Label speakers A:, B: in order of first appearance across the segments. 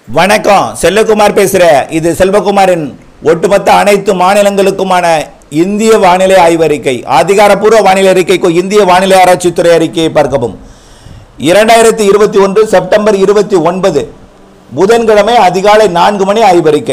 A: வணக்கம், செல்வகுமார் பேசுகிறேன். இது செல்வகுமாரின் ஒட்டுமொத்த அனைத்து மாநிலங்களுக்குமான இந்திய வானிலை ஆய்வறிக்கை, அதிகாரப்பூர்வ வானிலை அறிக்கைக்கு இந்திய வானிலை ஆராய்ச்சித்துறை அறிக்கையை பார்க்கவும். 2021 செப்டம்பர் 29 புதன்கிழமை அதிகாலை 4 மணி ஆய்வறிக்கை.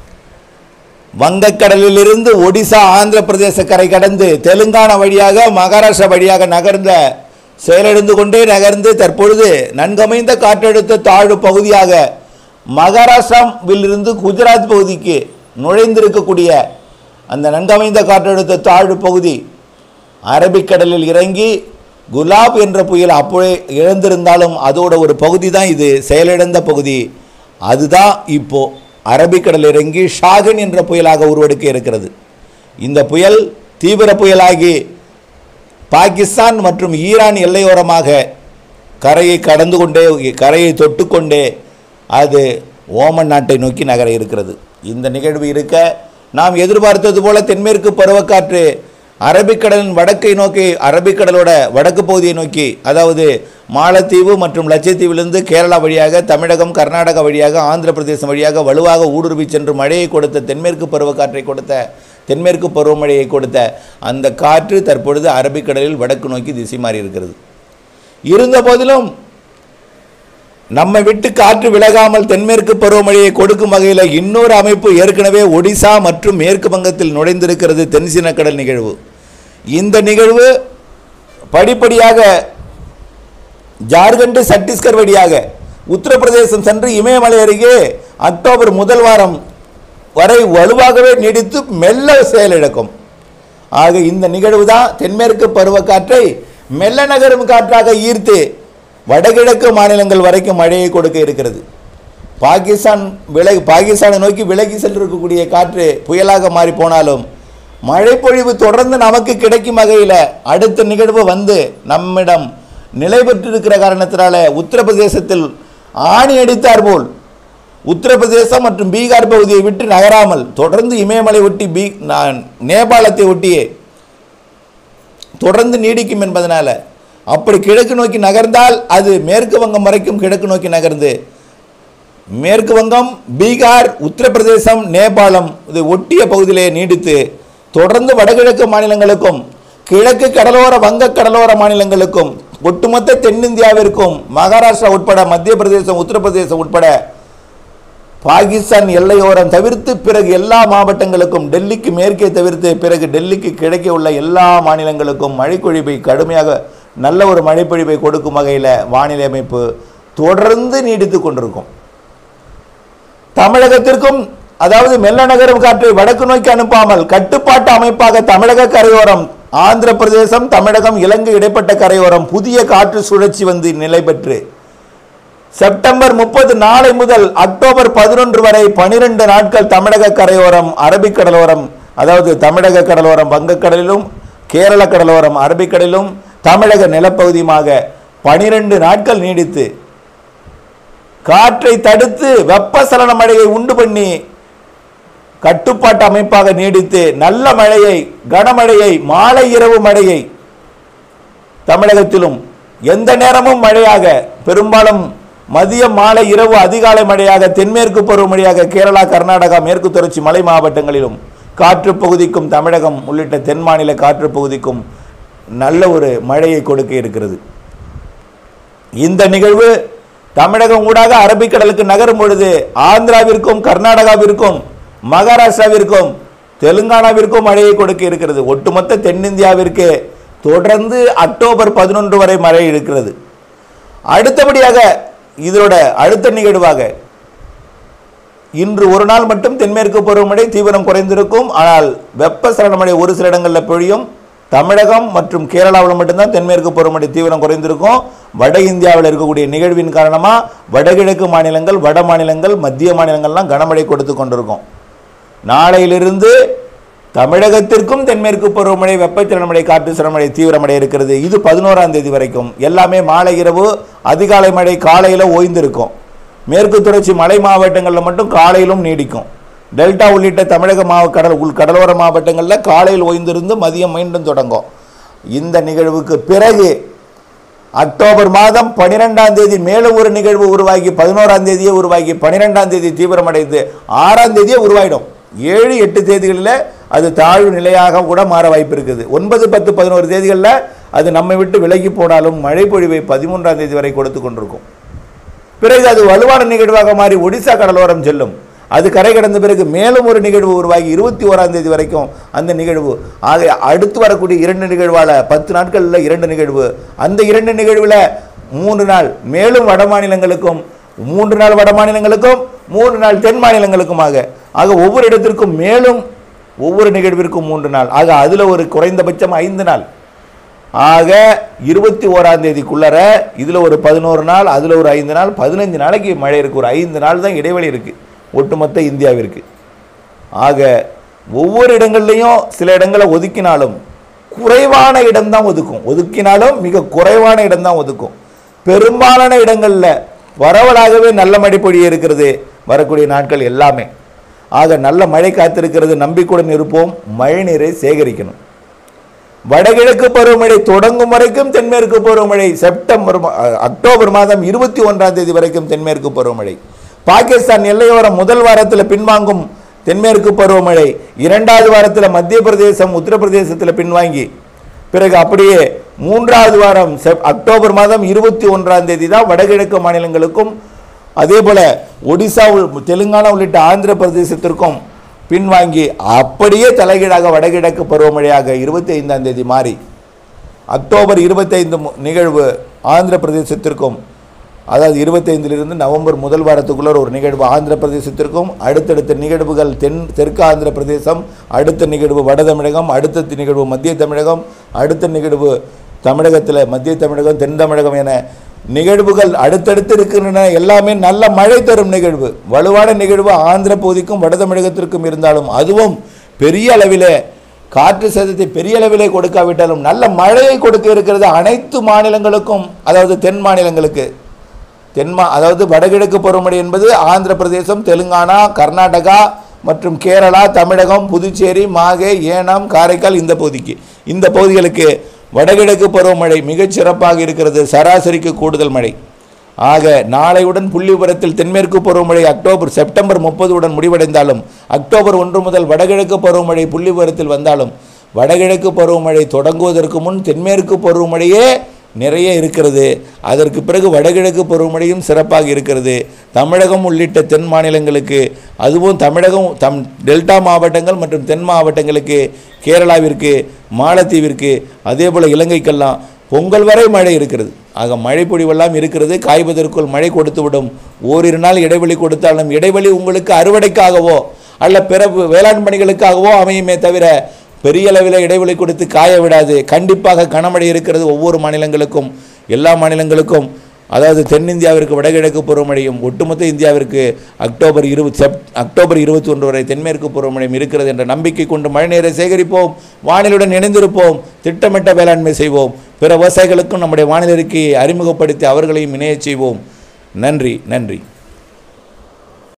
A: வங்கக்கடலிலிருந்து ஒடிசா ஆந்திர பிரதேச கரை கடந்து தெலுங்கானா வழியாக மகாராஷ்டிரா வழியாக நகர்ந்த செயலிழந்து கொண்டே நகர்ந்து தற்பொழுது நன்கமைந்த காற்றழுத்த தாழ்வு பகுதியாக மகாராஷ்டிராவிலிருந்து குஜராத் பகுதிக்கு நுழைந்திருக்கக்கூடிய அந்த நன்கமைந்த காற்றழுத்த தாழ்வு பகுதி அரபிக்கடலில் இறங்கி குலாப் என்ற புயல் அப்போவே இழந்திருந்தாலும் அதோட ஒரு பகுதி தான் இது, செயலிழந்த பகுதி. அதுதான் இப்போ அரபிக்கடல் இறங்கி ஷாகன் என்ற புயலாக உருவெடுக்க இருக்கிறது. இந்த புயல் தீவிர புயலாகி பாகிஸ்தான் மற்றும் ஈரான் எல்லையோரமாக கரையை கடந்து கொண்டே கரையை தொட்டுக்கொண்டே அது ஓமன் நாட்டை நோக்கி நகர இருக்கிறது. இந்த நிகழ்வு இருக்க நாம் எதிர்பார்த்தது போல தென்மேற்கு பருவக்காற்று அரபிக்கடலின் வடக்கை நோக்கி, அரபிக்கடலோட வடக்கு பகுதியை நோக்கி, அதாவது மாலத்தீவு மற்றும் லட்சத்தீவிலிருந்து கேரளா வழியாக தமிழகம் கர்நாடகா வழியாக ஆந்திர பிரதேசம் வழியாக வலுவாக ஊடுருவி சென்று மழையை கொடுத்த தென்மேற்கு பருவக்காற்றை கொடுத்த தென்மேற்கு பருவமழையை கொடுத்த அந்த காற்று தற்பொழுது அரபிக்கடலில் வடக்கு நோக்கி திசை மாறி இருக்கிறது. இருந்த போதிலும் நம்மை விட்டு காற்று விலகாமல் தென்மேற்கு பருவமழையை கொடுக்கும் வகையில் இன்னொரு அமைப்பு ஏற்கனவே ஒடிசா மற்றும் மேற்கு வங்கத்தில் நுழைந்திருக்கிறது, தென்சீன கடல் நிகழ்வு. இந்த நிகழ்வு படிப்படியாக ஜார்க்கண்ட் சத்தீஸ்கர் வழியாக உத்தரப்பிரதேசம் சென்று இமயமலை அருகே அக்டோபர் முதல் வாரம் வரை வலுவாகவே நீடித்து மெல்ல செயலிழக்கும். ஆக இந்த நிகழ்வு தான் தென்மேற்கு பருவக்காற்றை மெல்ல நகரும் காற்றாக ஈர்த்து வடகிழக்கு மாநிலங்கள் வரைக்கும் மழையை கொடுக்க இருக்கிறது. பாகிஸ்தானை நோக்கி விலகி சென்றிருக்கக்கூடிய காற்று புயலாக மாறி போனாலும் மழைப்பொழிவு தொடர்ந்து நமக்கு கிடைக்கும் வகையில் அடுத்த நிகழ்வு வந்து நம்மிடம் நிலை பெற்றிருக்கிற காரணத்தினால உத்தரப்பிரதேசத்தில் ஆணி அடித்தார் போல் உத்தரப்பிரதேசம் மற்றும் பீகார் பகுதியை விட்டு நகராமல் தொடர்ந்து இமயமலை ஒட்டி நேபாளத்தை ஒட்டியே தொடர்ந்து நீடிக்கும் என்பதனால அப்படி கிழக்கு நோக்கி நகர்ந்தால் அது மேற்கு வங்கம் வரைக்கும் கிழக்கு நோக்கி நகர்ந்து மேற்கு வங்கம், பீகார், உத்தரப்பிரதேசம், நேபாளம் இது ஒட்டிய பகுதியிலே நீடித்து தொடர்ந்து வடகிழக்கு மாநிலங்களுக்கும் கிழக்கு கடலோர வங்க கடலோர மாநிலங்களுக்கும் ஒட்டுமொத்த தென்னிந்தியாவிற்கும் மகாராஷ்டிரா உட்பட மத்திய பிரதேசம் உத்தரப்பிரதேசம் உட்பட பாகிஸ்தான் எல்லையோரம் தவிர்த்து பிறகு எல்லா மாவட்டங்களுக்கும் டெல்லிக்கு மேற்கே தவிர்த்து பிறகு டெல்லிக்கு கிழக்கே உள்ள எல்லா மாநிலங்களுக்கும் மழைப்பொழிவை கடுமையாக நல்ல ஒரு மழைப்பொழிவை கொடுக்கும் வகையில் வானிலை அமைப்பு தொடர்ந்து நீடித்து கொண்டிருக்கும். தமிழகத்திற்கும் அதாவது மெல்ல நகரும் காற்றை வடக்கு நோக்கி அனுப்பாமல் கட்டுப்பாட்டு அமைப்பாக தமிழக கரையோரம் ஆந்திர பிரதேசம் தமிழகம் இலங்கை இடைப்பட்ட கரையோரம் புதிய காற்று சுழற்சி வந்து நிலை பெற்று செப்டம்பர் 30 நாளை முதல் அக்டோபர் 11 வரை 12 நாட்கள் தமிழக கரையோரம் அரபிக்கடலோரம் அதாவது தமிழக கடலோரம் வங்கக்கடலிலும் கேரள கடலோரம் அரபிக்கடலிலும் தமிழக நிலப்பகுதியுமாக 12 நாட்கள் நீடித்து காற்றை தடுத்து வெப்பசலன மழையை உண்டு பண்ணி கட்டுப்பாட்டு அமைப்பாக நீடித்து நல்ல மழையை கனமழையை மாலை இரவு மழையை தமிழகத்திலும் எந்த நேரமும் மழையாக பெரும்பாலும் மதியம் மாலை இரவு அதிகாலை மழையாக தென்மேற்கு பருவமழையாக கேரளா கர்நாடகா மேற்கு தொடர்ச்சி மலை மாவட்டங்களிலும் காற்று பகுதிக்கும் தமிழகம் உள்ளிட்ட தென் மாநில காற்று பகுதிக்கும் நல்ல ஒரு மழையை கொடுக்க இருக்கிறது. இந்த நிகழ்வு தமிழகம் ஊடாக அரபிக்கடலுக்கு நகரும் பொழுது ஆந்திராவிற்கும் கர்நாடகாவிற்கும் மகாராஷ்டிராவிற்கும் தெலுங்கானாவிற்கும் மழையை கொடுக்க இருக்கிறது. ஒட்டுமொத்த தென்னிந்தியாவிற்கு தொடர்ந்து அக்டோபர் 11 வரை மழை இருக்கிறது. அடுத்தபடியாக இதோட அடுத்த நிகழ்வாக இன்று ஒரு நாள் மட்டும் தென்மேற்கு பருவமழை தீவிரம் குறைந்திருக்கும். ஆனால் வெப்பசலன மழை ஒரு சில இடங்களில் பொழியும். தமிழகம் மற்றும் கேரளாவில் மட்டும்தான் தென்மேற்கு பருவமழை தீவிரம் குறைந்திருக்கும். வட இந்தியாவில் இருக்கக்கூடிய நிகழ்வின் காரணமாக வடகிழக்கு மாநிலங்கள் வட மாநிலங்கள் மத்திய மாநிலங்கள்லாம் கனமழை கொடுத்து கொண்டிருக்கும். நாளையிலிருந்து தமிழகத்திற்கும் தென்மேற்கு பருவமழை வெப்பச்சலன மழை காற்று சலனமழை தீவிரமடை இருக்கிறது. இது 11ஆம் தேதி வரைக்கும் எல்லாமே மாலை இரவு அதிகாலை மழை காலையில் ஓய்ந்திருக்கும். மேற்கு தொடர்ச்சி மலை மாவட்டங்களில் மட்டும் காலையிலும் நீடிக்கும். டெல்டா உள்ளிட்ட தமிழக கடலோர மாவட்டங்களில் காலையில் ஓய்ந்திருந்து மதியம் மீண்டும் தொடங்கும். இந்த நிகழ்வுக்கு பிறகு அக்டோபர் மாதம் 12ஆம் தேதி மேலும் ஒரு நிகழ்வு உருவாகி 11ஆம் தேதியே உருவாகி 12ஆம் தேதி தீவிரமடைந்து 6ஆம் தேதியே உருவாயிடும். 7, 8 தேதிகளில் அது தாழ்வு நிலையாக கூட மாற வாய்ப்பு இருக்குது. 9, 10, 11 தேதிகளில் அது நம்மை விட்டு விலகி போனாலும் மழை பொழிவை 13ஆம் தேதி வரை கொடுத்து கொண்டிருக்கும். பிறகு அது வலுவான நிகழ்வாக மாறி ஒடிசா கடலோரம் செல்லும். அது கரை கடந்த பிறகு மேலும் ஒரு நிகழ்வு உருவாகி 21ஆம் தேதி வரைக்கும் அந்த நிகழ்வு. ஆக அடுத்து வரக்கூடிய 2 நிகழ்வால் 10 நாட்களில் 2 நிகழ்வு. அந்த 2 நிகழ்வில் 3 நாள் மேலும் வட மாநிலங்களுக்கும் 3 நாள் வட மாநிலங்களுக்கும் 3 நாள் தென் மாநிலங்களுக்குமாக. ஆக ஒவ்வொரு இடத்திற்கும் மேலும் ஒவ்வொரு நிகழ்விற்கும் 3 நாள். ஆக அதில் ஒரு குறைந்தபட்சம் 5 நாள். ஆக 21ஆம் தேதிக்குள்ளர இதில் ஒரு 11 நாள், அதில் ஒரு 5 நாள், 15 நாளைக்கு மழை இருக்குது. ஒரு 5 நாள் தான் இடைவெளி இருக்குது ஒட்டுமொத்த இந்தியாவிற்கு. ஆக ஒவ்வொரு இடங்கள்லையும் சில இடங்களை ஒதுக்கினாலும் குறைவான இடம்தான் ஒதுக்கினாலும் மிக குறைவான இடம்தான் ஒதுக்கும். பெரும்பாலான இடங்களில் பரவலாகவே நல்ல மழை பொழிய இருக்கிறது வரக்கூடிய நாட்கள் எல்லாமே. ஆக நல்ல மழை காத்திருக்கிறது. நம்பிக்கையுடன் இருப்போம். மழை நீரை சேகரிக்கணும். வடகிழக்கு பருவமழை தொடங்கும் வரைக்கும் தென்மேற்கு பருவமழை அக்டோபர் மாதம் 21ஆம் தேதி வரைக்கும் தென்மேற்கு பருவமழை. பாகிஸ்தான் எல்லையோரம் முதல் வாரத்தில் பின்வாங்கும் தென்மேற்கு பருவமழை, 2வது வாரத்தில் மத்திய பிரதேசம் உத்தரப்பிரதேசத்தில் பின்வாங்கி பிறகு அப்படியே 3வது வாரம் அக்டோபர் மாதம் 21ஆம் தேதி தான் வடகிழக்கு மாநிலங்களுக்கும் அதே போல ஒடிசா, தெலுங்கானா உள்ளிட்ட ஆந்திர பிரதேசத்திற்கும் பின்வாங்கி அப்படியே தலைகீழாக வடகிழக்கு பருவமழையாக 25ஆம் தேதி மாறி அக்டோபர் 25 நிகழ்வு ஆந்திர பிரதேசத்திற்கும், அதாவது 25லிருந்து நவம்பர் முதல் வாரத்துக்குள்ள ஒரு நிகழ்வு ஆந்திர பிரதேசத்திற்கும், அடுத்தடுத்த நிகழ்வுகள் தெற்கு ஆந்திர பிரதேசம், அடுத்த நிகழ்வு வட தமிழகம், அடுத்த நிகழ்வு மத்திய தமிழகம், அடுத்த நிகழ்வு தமிழகத்தில் மத்திய தமிழகம், தென் தமிழகம் என நிகழ்வுகள் அடுத்தடுத்து இருக்கின்றன. எல்லாமே நல்ல மழை தரும் நிகழ்வு. வலுவான நிகழ்வு ஆந்திர பகுதிக்கும் வட தமிழகத்திற்கும் இருந்தாலும் அதுவும் பெரிய அளவிலே காற்று சேதத்தை பெரிய அளவிலே கொடுக்காவிட்டாலும் நல்ல மழையை கொடுக்க இருக்கிறது அனைத்து மாநிலங்களுக்கும். அதாவது தென் மாநிலங்களுக்கு அதாவது வடகிழக்கு பருவமழை என்பது ஆந்திர பிரதேசம், தெலுங்கானா, கர்நாடகா மற்றும் கேரளா, தமிழகம், புதுச்சேரி, மாகே, ஏனாம், காரைக்கால் இந்த பகுதிகளுக்கு வடகிழக்கு பருவமழை மிகச் சிறப்பாக இருக்கிறது. சராசரிக்கு கூடுதல் மழை. ஆக நாளையுடன் புள்ளி விவரத்தில் தென்மேற்கு பருவமழை செப்டம்பர் 30 முடிவடைந்தாலும் அக்டோபர் 1 முதல் வடகிழக்கு பருவமழை புள்ளி விவரத்தில் வந்தாலும் வடகிழக்கு பருவமழை தொடங்குவதற்கு முன் தென்மேற்கு பருவமழையே நிறைய இருக்கிறது. அதற்கு பிறகு வடகிழக்கு பருவமழையும் சிறப்பாக இருக்கிறது. தமிழகம் உள்ளிட்ட தென் மாநிலங்களுக்கு, அதுவும் தமிழகம் டெல்டா மாவட்டங்கள் மற்றும் தென் மாவட்டங்களுக்கு, கேரளாவிற்கு, மாலத்தீவிற்கு, அதே போல் இலங்கைக்கெல்லாம் பொங்கல் வரை மழை இருக்கிறது. ஆக மழை பொழிவெல்லாம் இருக்கிறது. காய்வதற்குள் மழை கொடுத்துவிடும். ஓரிரு நாள் இடைவெளி கொடுத்தாலும் இடைவெளி உங்களுக்கு அறுவடைக்காகவோ அல்ல பிற வேளாண் பணிகளுக்காகவோ அமையுமே தவிர பெரிய அளவில் இடைவெளி கொடுத்து காய விடாது. கண்டிப்பாக கனமழை இருக்கிறது ஒவ்வொரு மாநிலங்களுக்கும், எல்லா மாநிலங்களுக்கும். அதாவது தென்னிந்தியாவிற்கு வடகிழக்கு பருவமழையும் ஒட்டுமொத்த இந்தியாவிற்கு அக்டோபர் 21 வரை தென்மேற்கு பருவமழையும் இருக்கிறது என்ற நம்பிக்கை கொண்டு மழைநீரை சேகரிப்போம். வானிலுடன் இணைந்திருப்போம். திட்டமிட்ட வேளாண்மை செய்வோம். பிற விவசாயிகளுக்கும் நம்முடைய வானிலை அறிக்கையை அறிமுகப்படுத்தி அவர்களையும் இணையச் செய்வோம். நன்றி.